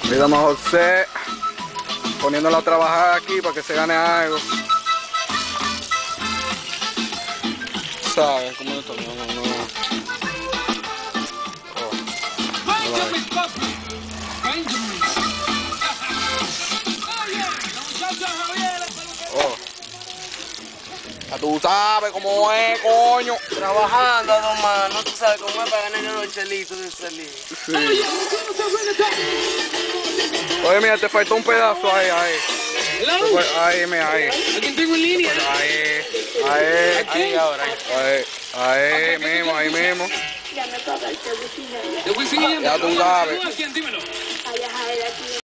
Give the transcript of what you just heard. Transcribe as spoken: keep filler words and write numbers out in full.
Mira a José poniéndolo a trabajar aquí para que se gane algo. ¿Sabes cómo esto? No, no, no. Oh. Benjamin, papi. Benjamin. Oye, la muchacha Javier, el peluquero. Oh. Ya tú sabes cómo es, coño. Trabajando a dos manos, tú sabes cómo es para ganar los chelitos de salir. Sí. Oye, mira, te faltó un pedazo ahí, ahí. Hello. Ahí, mira, ahí. ¿A quién tengo en línea? Ahí, ahí. Ahí ahora. Ahí, ahí mismo, ahí mismo. Ya me paga el tebucino. Te voy a enseñar. Ya tú sabes. ¿A quién? Dímelo. Vaya a ver aquí.